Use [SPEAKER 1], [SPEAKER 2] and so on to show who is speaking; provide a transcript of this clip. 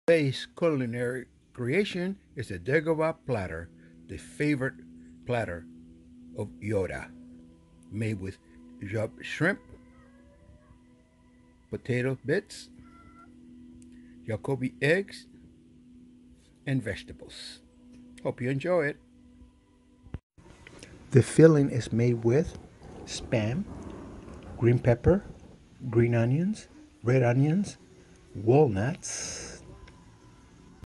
[SPEAKER 1] Today's culinary creation is the Dagobah Platter, the favorite platter of Yoda, made with shrimp, potato bits, Jacobi eggs, and vegetables. Hope you enjoy it. The filling is made with spam, green pepper, green onions, red onions, walnuts,